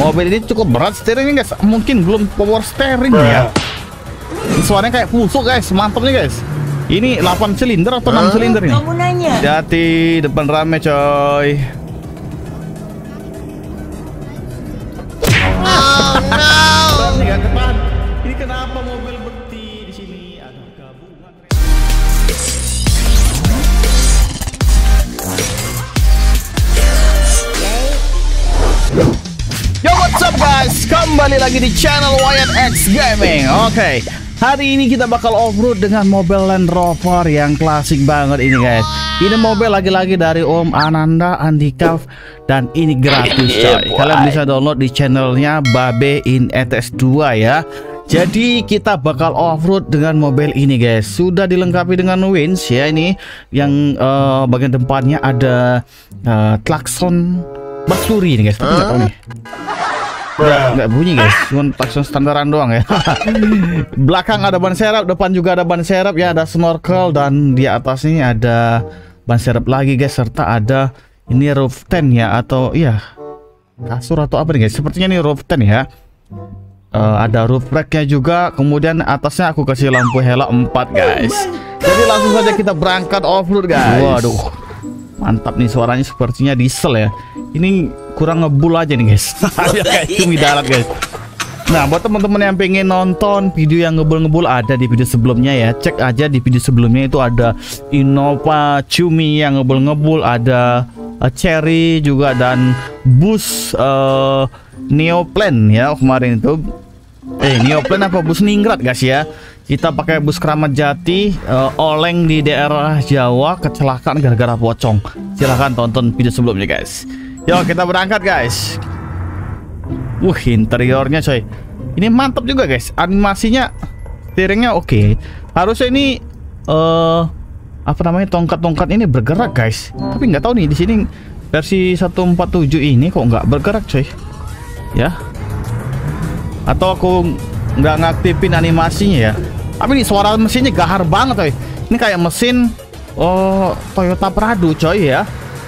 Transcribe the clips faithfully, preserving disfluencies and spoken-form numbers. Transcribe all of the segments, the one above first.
Mobil ini cukup berat steeringnya guys. Mungkin belum power steering ya. Suaranya kayak busuk guys. Mantap nih guys. Ini delapan silinder atau enam silinder nih? Kamu nanya. Hati-hati, depan rame coy. Oh no. Ini depan. Ini kenapa mobil berhenti di sini? Ada gabungan. Yo, what's up guys? Kembali lagi di channel Y N X Gaming. Oke, okay. Hari ini kita bakal off-road dengan mobil Land Rover yang klasik banget ini guys. Ini mobil lagi-lagi dari Om Ananda Andika dan ini gratis coy. Kalian bisa download di channelnya Babe in E T S dua ya. Jadi kita bakal off-road dengan mobil ini guys. Sudah dilengkapi dengan winch ya, ini yang uh, bagian depannya ada uh, klakson bersuri nih guys. Tapi nggak tahu nih. Nggak, nggak bunyi guys, cuma klakson standaran doang ya. Belakang ada ban serep, depan juga ada ban serep ya, ada snorkel dan di atasnya ada ban serep lagi guys, serta ada ini roof tent ya, atau iya kasur atau apa nih guys, sepertinya ini roof tent ya. Uh, ada roof racknya juga, kemudian atasnya aku kasih lampu hela empat guys. Jadi langsung saja kita berangkat off-road guys. Waduh, mantap nih, suaranya sepertinya diesel ya. Ini kurang ngebul aja nih guys. Kayak cumi darat guys. Nah, buat teman-teman yang pengen nonton video yang ngebul-ngebul, ada di video sebelumnya ya. Cek aja di video sebelumnya, itu ada Innova Cumi yang ngebul-ngebul, ada uh, Cherry juga, dan bus uh, Neoplan ya kemarin itu. Eh, Neoplan apa bus Ningrat guys ya. Kita pakai bus Keramat Jati, uh, oleng di daerah Jawa, kecelakaan gara-gara pocong. Silahkan tonton video sebelumnya guys. Yo, kita berangkat guys. Wuh, interiornya coy, ini mantap juga guys. Animasinya, steeringnya oke okay. Harusnya ini uh, apa namanya, tongkat-tongkat ini bergerak guys. Tapi nggak tahu nih di sini versi seratus empat puluh tujuh ini kok nggak bergerak coy. Ya, atau aku nggak ngaktifin animasinya ya. Tapi nih suara mesinnya gahar banget coy. Ini kayak mesin oh Toyota Prado coy ya.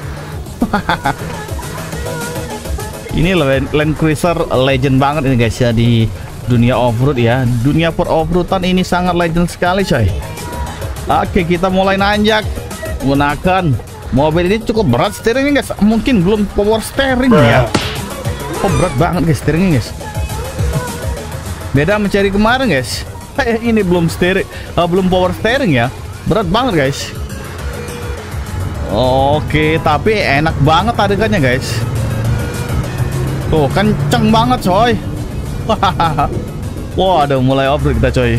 Ini Land Cruiser legend banget ini guys ya, di dunia off-road ya. Dunia per off-roadan ini sangat legend sekali coy. Oke, kita mulai nanjak gunakan mobil ini. Cukup berat steeringnya guys. Mungkin belum power steering ya. Oh, berat banget guys steeringnya guys. Beda mencari kemarin guys. Kayak ini belum steering, uh, belum power steering ya. Berat banget guys. Oke, tapi enak banget tarikannya guys. Tuh, kenceng banget coy. Wah, udah mulai off-road kita coy.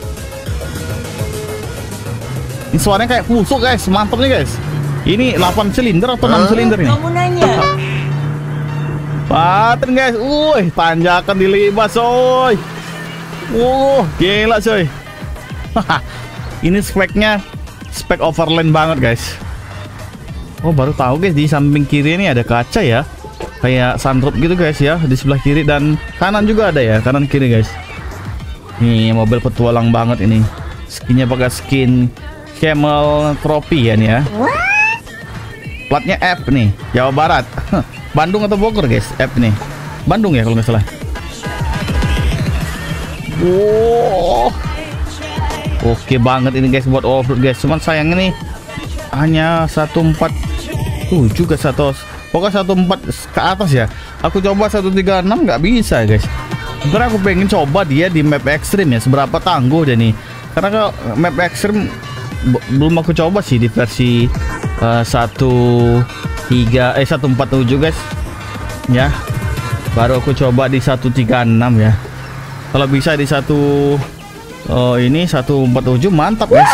Ini suaranya kayak busuk guys. Mantap nih guys. Ini delapan silinder atau enam silinder nih? Kamu nanya. Paten guys. Wih, tanjakan dilibas coy. Wuh, gila coy. Ini speknya spek overland banget guys. Oh, baru tahu guys, di samping kiri ini ada kaca ya, kayak sunroof gitu guys ya, di sebelah kiri dan kanan juga ada ya, kanan kiri guys. Nih mobil petualang banget ini. Skinnya pakai skin Camel Trophy ya nih ya. Platnya F nih, Jawa Barat. Bandung atau Bogor guys, F nih. Bandung ya kalau nggak salah. Wow, oke banget ini guys buat off-road guys. Cuman sayang ini hanya seratus empat puluh tujuh ke satu, pokoknya seratus empat ke atas ya. Aku coba seratus tiga puluh enam nggak bisa guys. Sebenarnya aku pengen coba dia di map ekstrim ya, seberapa tangguh dia nih. Karena kalau map ekstrim belum aku coba sih di versi uh, seratus tiga eh seratus empat puluh tujuh guys ya. Baru aku coba di seratus tiga puluh enam ya. Kalau bisa di satu oh ini seratus empat puluh tujuh mantap guys.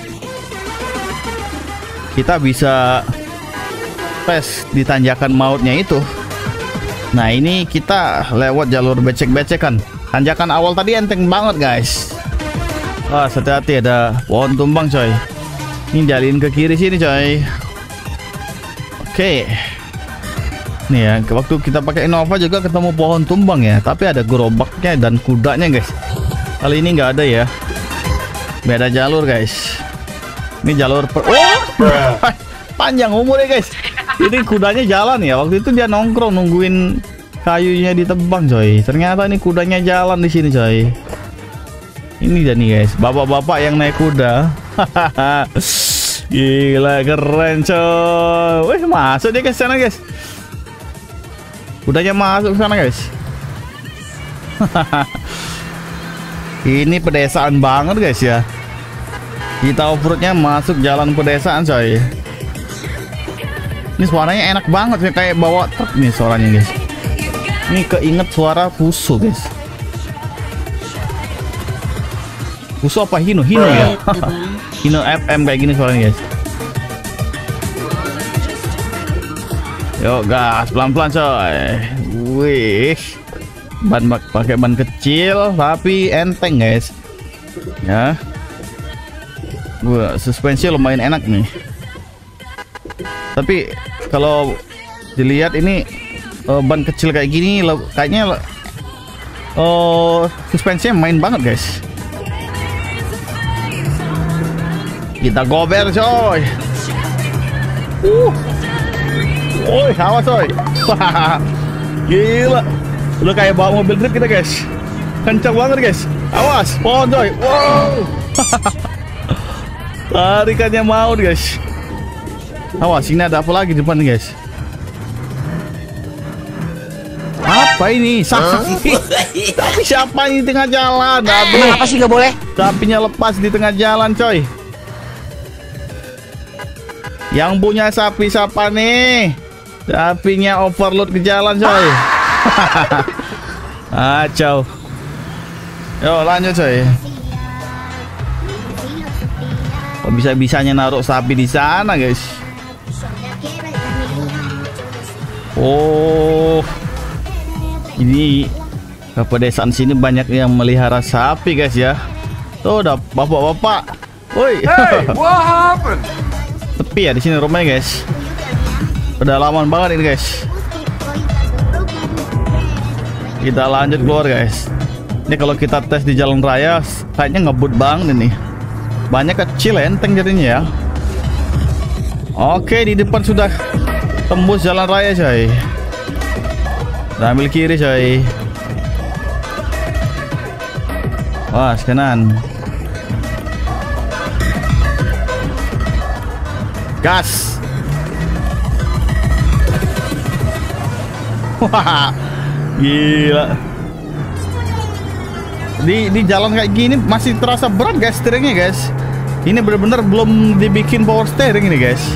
Kita bisa tes di tanjakan mautnya itu. Nah, ini kita lewat jalur becek-becekan. Tanjakan awal tadi enteng banget guys. Wah, hati-hati ada pohon tumbang coy. Ini jalin ke kiri sini coy. Oke. Nih ya, waktu kita pakai Innova juga ketemu pohon tumbang ya, tapi ada gerobaknya dan kudanya guys. Kali ini nggak ada ya. Beda jalur guys. Ini jalur per oh! Panjang umurnya guys. Ini kudanya jalan ya. Waktu itu dia nongkrong nungguin kayunya ditebang coy. Ternyata ini kudanya jalan di sini coy. Ini dia nih guys, bapak-bapak yang naik kuda. Gila keren coy. Wih, masuk dia ke sana guys. Kudanya masuk ke sana guys. Ini pedesaan banget guys ya. Kita off-roadnya masuk jalan pedesaan coy. Ini suaranya enak banget ya, kayak bawa truk nih suaranya guys. Ini keinget suara Fuso guys. Fuso apa Hino? Hino ya. Hino F M kayak gini suaranya guys. Yuk gas pelan-pelan coy. Wih. Ban pakai ban kecil tapi enteng guys. Ya. Wah, suspensi lumayan enak nih. Tapi kalau dilihat ini uh, ban kecil kayak gini kayaknya uh, suspensinya main banget guys. Kita gober coy. Uh. Woi, awas coy. Gila. Udah kayak bawa mobil trip kita guys. Kencang banget guys. Awas, pohon coy. Wow. Tarikannya maut guys. Awas, ini ada apa lagi di depan guys? Apa ini? Sapi. Tapi siapa ini di tengah jalan? Aduh. Kenapa sih nggak boleh? Sapinya lepas di tengah jalan coy. Yang punya sapi siapa nih? Sapinya overload ke jalan coy. Acau. Yo lanjut coy. Kok bisa-bisanya naruh sapi di sana guys? Oh, ini ke pedesaan sini banyak yang melihara sapi guys ya. Tuh udah bapak-bapak. Woi. Hey, what happened? Tepi ya di sini rumahnya guys. Pedalaman banget ini guys. Kita lanjut keluar guys. Ini kalau kita tes di jalan raya kayaknya ngebut banget ini. Banyak kecil enteng jadinya ya. Oke, di depan sudah tembus jalan raya coy. Udah ambil kiri coy. Wah, kanan. Gas. Wah, gila. Di di jalan kayak gini masih terasa berat guys steeringnya guys. Ini benar-benar belum dibikin power steering ini guys.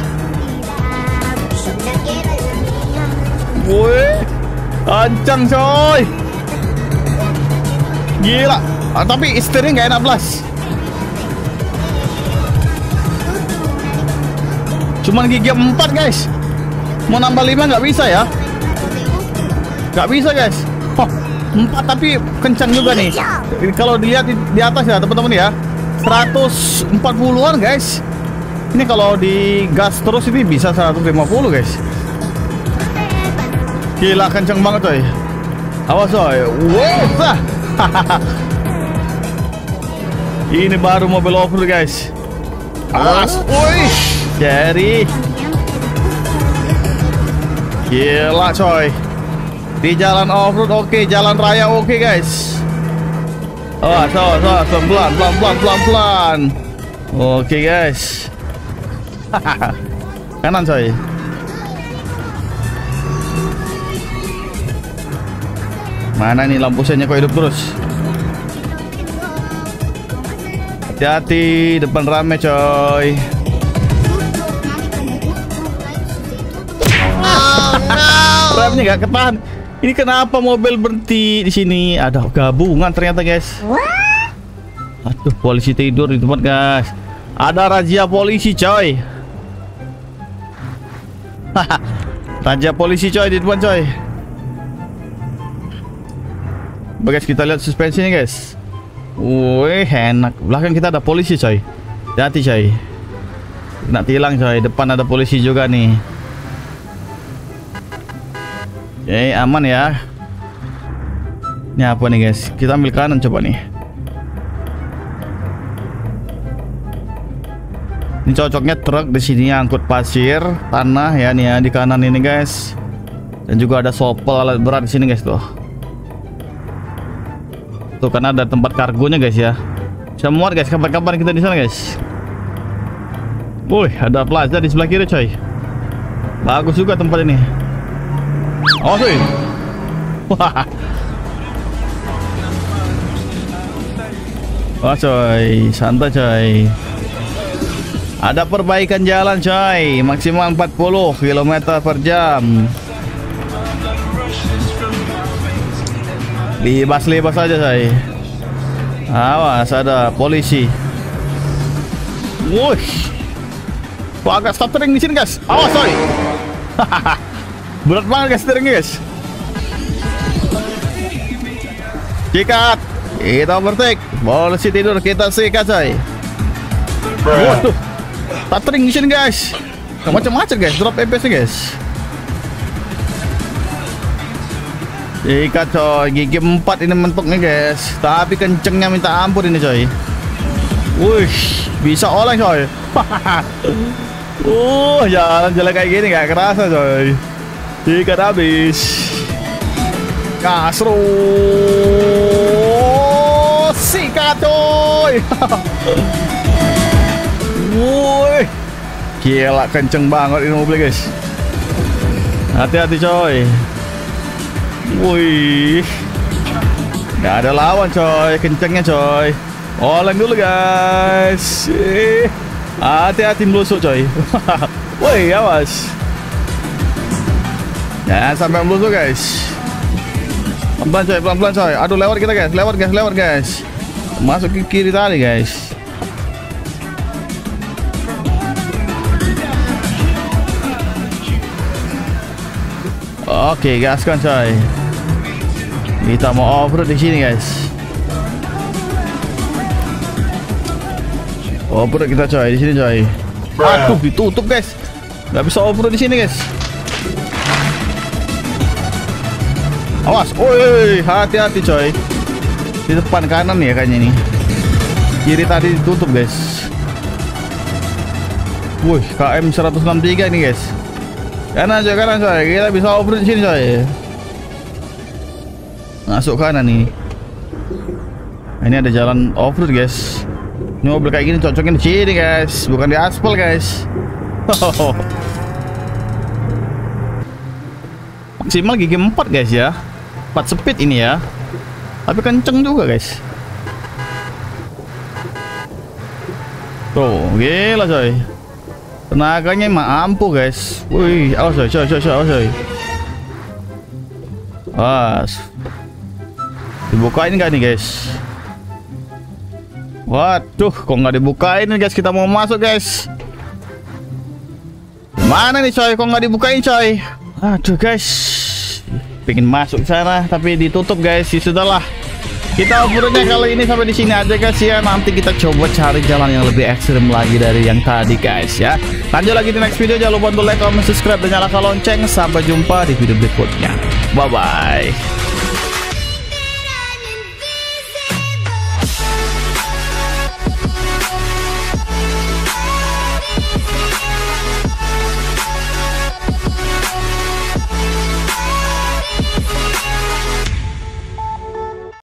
Woi, kencang coy. Gila. Ah, tapi steering gak enak belas. Cuman gigi empat guys. Mau nambah lima nggak bisa ya? Nggak bisa guys. Oh, empat tapi kencang juga nih. Kalau dilihat di, di atas ya teman-teman ya, seratus empat puluhan guys. Ini kalau di gas terus ini bisa seratus lima puluh guys. Gila kencang banget coy. Awas coy. Wah. Ini baru mobil off-road guys. Awas. Woi. Jerry. Gila coy. Di jalan off-road oke, okay. Jalan raya oke okay, guys. Oh, so, so, so, pelan, pelan, pelan, pelan, pelan. Oke okay, guys. Kanan coy. Mana nih lampu senya kok hidup terus? Hati-hati, depan rame coy. Oh no. Remnya gak ketahan. Ini kenapa mobil berhenti di sini? Ada gabungan ternyata guys. Aduh, polisi tidur di tempat guys. Ada razia polisi coy. Razia polisi coy di depan coy. Guys, kita lihat suspensinya guys. Wih, enak. Belakang kita ada polisi coy. Hati-hati coy. Kena tilang coy. Depan ada polisi juga nih. Oke, aman ya. Ini apa nih guys? Kita ambil kanan coba nih. Ini cocoknya truk di sini angkut pasir, tanah ya nih ya di kanan ini guys. Dan juga ada sopel alat berat di sini guys tuh. Tuh kan ada tempat kargonya guys ya. Bisa muat guys kapan-kapan kita di sana guys. Wih, ada plaza di sebelah kiri coy. Bagus juga tempat ini. Oh cuy. Wah. Wah coy, santai coy. Ada perbaikan jalan coy, maksimal empat puluh kilometer per jam. Libas-libas aja coy. Awas ada polisi. Wuih. Wah, agak stuttering di sini guys. Awas coy. Berat banget guys steeringnya guys. Sikat. Kita overtake. Polisi tidur, kita sikat coy. Waduh. Stuttering di sini guys. Macam-macam guys, drop F P S guys. Sikat coy, gigi empat ini mentoknya guys. Tapi kencengnya minta ampun ini coy. Wih, bisa oleng coy. Uh, jalan-jalan kayak gini gak kerasa coy. Sikat habis. Kasro. Sikat coy. Wih, gila kenceng banget ini mobil guys. Hati-hati coy. Wih, gak ada lawan coy, kencengnya coy. Oleng dulu guys. Hati-hati melusuk coy. Wih, awas. Jangan sampai melusuk guys. Pelan-pelan coy, pelan-pelan coy. Aduh, lewat kita guys, lewat guys, lewat guys. Masuk ke kiri tadi guys. Oke, gaskan coy. Kita mau off-road di sini guys. Off-road kita coy di sini coy. Aduh, ditutup guys. Gak bisa off-road di sini guys. Awas, oi, hati-hati coy. Di depan kanan ya kayaknya nih. Kiri tadi ditutup guys. Wih, K M seratus enam puluh tiga ini guys. Kanan coy, kanan coy. Kita bisa off-road di sini coy. Masuk kanan nih. Ini ada jalan off-road guys. Ini mobil kayak gini cocoknya di sini guys, bukan di aspal guys. Maksimal gigi empat guys ya. empat speed ini ya. Tapi kenceng juga guys. Tuh, gila coy. Tenaganya emang ampuh guys. Wih, awas coy, coy, coy, coy, awas coy. Awas. Dibukain nggak nih guys? Waduh, kok nggak dibukain nih guys? Kita mau masuk guys. Mana nih coy? Kok nggak dibukain coy? Aduh guys, pengen masuk sana tapi ditutup guys. Ya sudahlah. Kita obrolnya kali ini sampai di sini aja guys ya. Nanti kita coba cari jalan yang lebih ekstrim lagi dari yang tadi guys ya. Lanjut lagi di next video. Jangan lupa untuk like, comment, subscribe dan nyalakan lonceng. Sampai jumpa di video berikutnya. Bye bye.